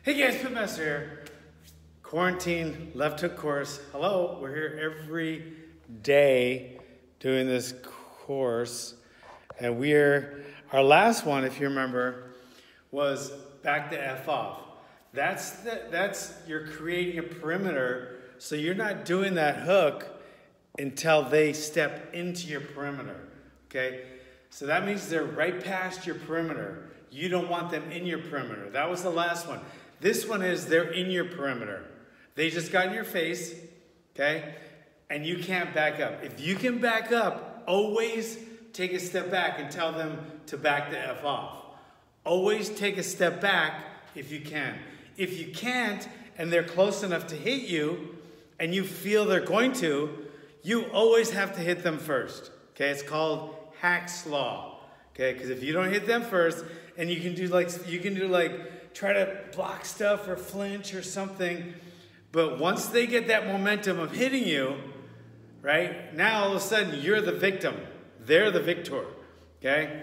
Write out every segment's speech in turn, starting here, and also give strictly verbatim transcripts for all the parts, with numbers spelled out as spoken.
Hey guys, Pitmaster here. Quarantine left hook course. Hello, we're here every day doing this course. And we're, our last one, if you remember, was back to F off. That's, the, that's, you're creating a perimeter, so you're not doing that hook until they step into your perimeter, okay? So that means they're right past your perimeter. You don't want them in your perimeter. That was the last one. This one is they're in your perimeter. They just got in your face, okay? And you can't back up. If you can back up, always take a step back and tell them to back the F off. Always take a step back if you can. If you can't, and they're close enough to hit you, and you feel they're going to, you always have to hit them first, okay? It's called Hack's Law, okay? Because if you don't hit them first, and you can do like, you can do like, try to block stuff or flinch or something, but once they get that momentum of hitting you, right, now all of a sudden you're the victim. They're the victor, okay?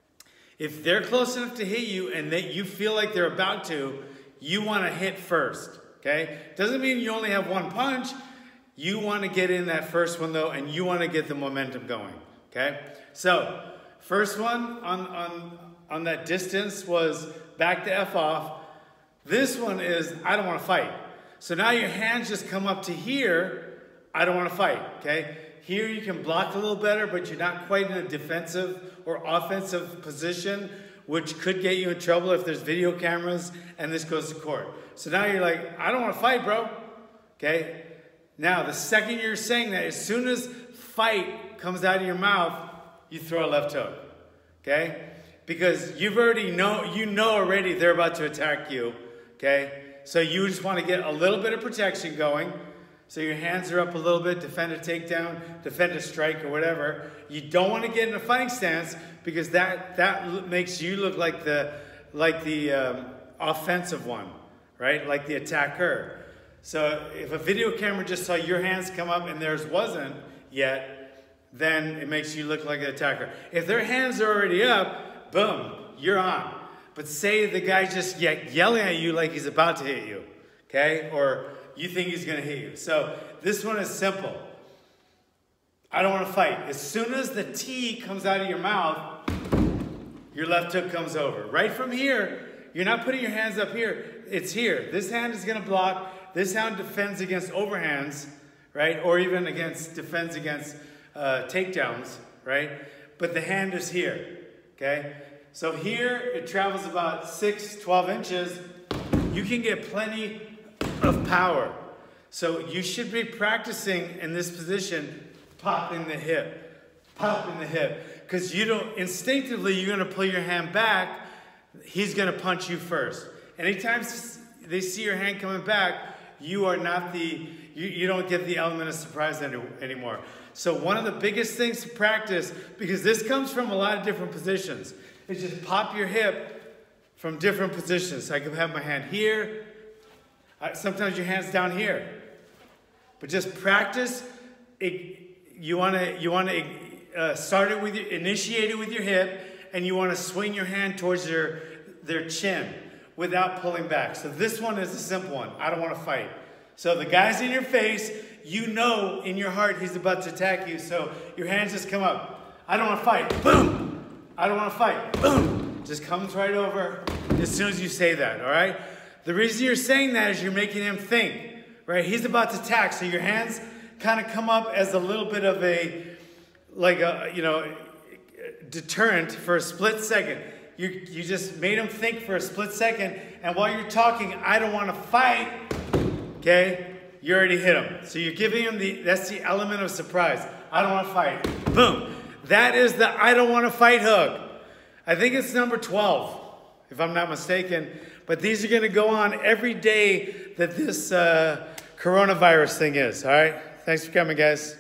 If they're close enough to hit you and that you feel like they're about to, you want to hit first, okay? Doesn't mean you only have one punch. You want to get in that first one though, and you want to get the momentum going, okay? So, first one on, on, on that distance was back to F off. This one is, I don't want to fight. So now your hands just come up to here, I don't want to fight, okay? Here you can block a little better, but you're not quite in a defensive or offensive position, which could get you in trouble if there's video cameras and this goes to court. So now you're like, I don't want to fight, bro, okay? Now, the second you're saying that, as soon as fight comes out of your mouth, you throw a left hook, okay? Because you've already know, you know already they're about to attack you, okay? So you just want to get a little bit of protection going. So your hands are up a little bit, defend a takedown, defend a strike or whatever. You don't want to get in a fighting stance because that, that makes you look like the, like the um, offensive one, right? Like the attacker. So if a video camera just saw your hands come up and theirs wasn't yet, then it makes you look like an attacker. If their hands are already up, boom, you're on. But say the guy's just yelling at you like he's about to hit you, okay? Or you think he's gonna hit you. So this one is simple. I don't wanna fight. As soon as the T comes out of your mouth, your left hook comes over. Right from here, you're not putting your hands up here, it's here. This hand is gonna block, this hand defends against overhands, right? Or even against, defends against uh, takedowns, right? But the hand is here. Okay, so here it travels about six, twelve inches. You can get plenty of power. So you should be practicing in this position, popping the hip, popping the hip. Because you don't, instinctively, you're gonna pull your hand back, he's gonna punch you first. Anytime they see your hand coming back, you are not the, you, you don't get the element of surprise any, anymore. So one of the biggest things to practice, because this comes from a lot of different positions, is just pop your hip from different positions. So I can have my hand here. I, sometimes your hand's down here. But just practice. It, you want to you want to uh, start it with your, initiate it with your hip, and you want to swing your hand towards their their chin without pulling back. So this one is a simple one. I don't want to fight. So the guy's in your face. You know in your heart he's about to attack you, so your hands just come up. I don't want to fight. Boom! I don't want to fight. Boom! Just comes right over as soon as you say that, all right? The reason you're saying that is you're making him think, right? He's about to attack, so your hands kind of come up as a little bit of a, like a, you know, deterrent for a split second. You, you just made him think for a split second, and while you're talking, I don't want to fight, okay? You already hit him. So you're giving him the, that's the element of surprise. I don't want to fight. Boom. That is the I don't want to fight hook. I think it's number twelve, if I'm not mistaken. But these are going to go on every day that this uh, coronavirus thing is. All right? Thanks for coming, guys.